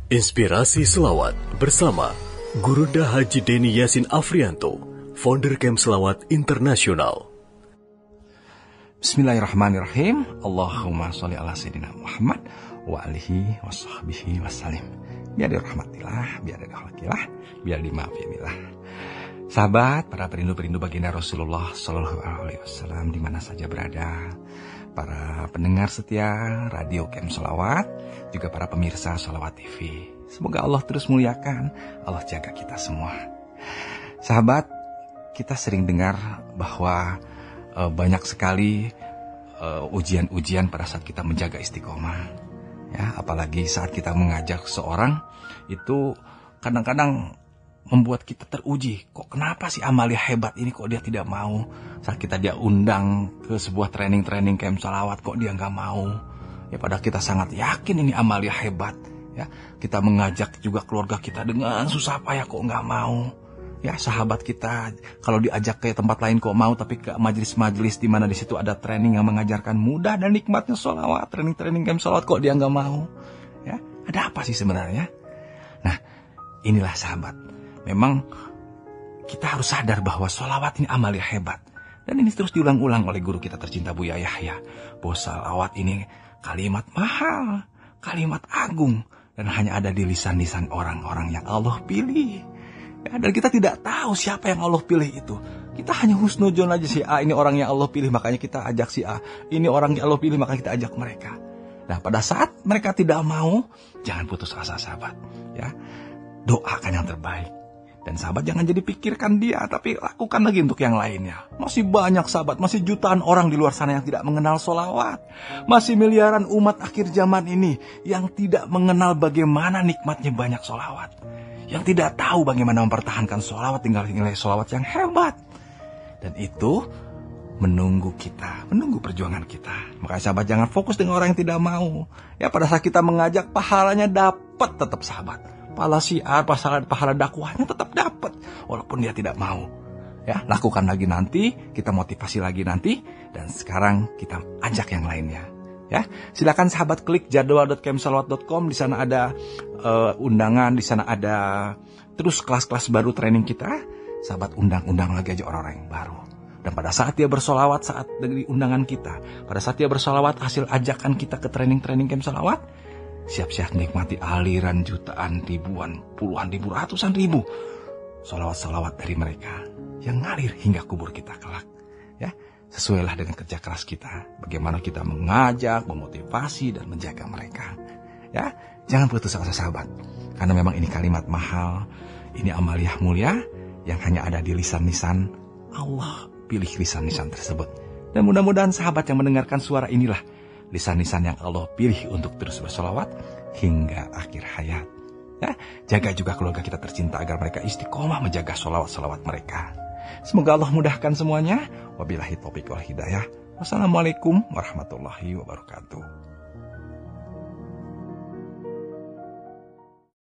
Inspirasi Selawat bersama Gurunda Haji Deni Yasin Afrianto, founder Camp Selawat Internasional. Bismillahirrahmanirrahim. Allahumma sholli ala sayyidina Muhammad wa alihi wa sahbihi wasallim. Biar dirahmatillah, biar dirahmatillah, biar dimaafinillah. Sahabat, para perindu-perindu baginda Rasulullah Sallallahu Alaihi Wasallam di mana saja berada, para pendengar setia Radio Camp Selawat, juga para pemirsa Selawat TV. Semoga Allah terus muliakan, Allah jaga kita semua. Sahabat, kita sering dengar bahwa banyak sekali ujian-ujian pada saat kita menjaga istiqomah. Ya, apalagi saat kita mengajak seorang, itu kadang-kadang membuat kita teruji. Kok kenapa sih Amalia hebat ini kok dia tidak mau? Saat dia undang ke sebuah training Camp Selawat, kok dia nggak mau? Ya, padahal kita sangat yakin ini Amalia hebat. Ya, kita mengajak juga keluarga kita dengan susah payah, kok nggak mau? Ya, sahabat kita kalau diajak ke tempat lain kok mau, tapi ke majelis-majelis di mana di situ ada training yang mengajarkan mudah dan nikmatnya sholawat, training Camp Selawat, kok dia nggak mau? Ya, ada apa sih sebenarnya? Nah, inilah sahabat. Memang kita harus sadar bahwa sholawat ini amalia hebat. Dan ini terus diulang-ulang oleh guru kita tercinta Buya Yahya. Bahwa sholawat ini kalimat mahal, kalimat agung, dan hanya ada di lisan-lisan orang-orang yang Allah pilih. Ya, dan kita tidak tahu siapa yang Allah pilih itu. Kita hanya husnuzon aja, si A ini orang yang Allah pilih, makanya kita ajak si A. Ini orang yang Allah pilih, makanya kita ajak mereka. Nah, pada saat mereka tidak mau, jangan putus asa sahabat. Ya, doakan yang terbaik. Dan sahabat jangan jadi pikirkan dia, tapi lakukan lagi untuk yang lainnya. Masih banyak sahabat, masih jutaan orang di luar sana yang tidak mengenal sholawat. Masih miliaran umat akhir zaman ini yang tidak mengenal bagaimana nikmatnya banyak sholawat. Yang tidak tahu bagaimana mempertahankan sholawat, tinggal nilai sholawat yang hebat. Dan itu menunggu kita, menunggu perjuangan kita. Makanya sahabat jangan fokus dengan orang yang tidak mau. Ya, pada saat kita mengajak, pahalanya dapat tetap sahabat. Pahala syiar, pahala dakwahnya tetap dapat walaupun dia tidak mau. Ya, lakukan lagi nanti, kita motivasi lagi nanti, dan sekarang kita ajak yang lainnya. Ya, silakan sahabat klik jadwal.campselawat.com, di sana ada undangan, di sana ada terus kelas-kelas baru training kita. Sahabat undang lagi aja orang-orang yang baru. Dan pada saat dia bersolawat, saat dari undangan kita, pada saat dia bersolawat hasil ajakan kita ke training Camp Selawat, siap-siap nikmati aliran jutaan, ribuan, puluhan ribu, ratusan ribu salawat-salawat dari mereka yang ngalir hingga kubur kita kelak. Ya, sesuailah dengan kerja keras kita, bagaimana kita mengajak, memotivasi, dan menjaga mereka. Ya, jangan putus asa sahabat, karena memang ini kalimat mahal, ini amaliah mulia yang hanya ada di lisan-lisan Allah. Pilih lisan-lisan tersebut. Dan mudah-mudahan sahabat yang mendengarkan suara inilah lisan-lisan yang Allah pilih untuk terus bersolawat hingga akhir hayat. Ya, jaga juga keluarga kita tercinta agar mereka istiqomah menjaga solawat-solawat mereka. Semoga Allah mudahkan semuanya. Wabillahi taufiq wal hidayah. Wassalamualaikum warahmatullahi wabarakatuh.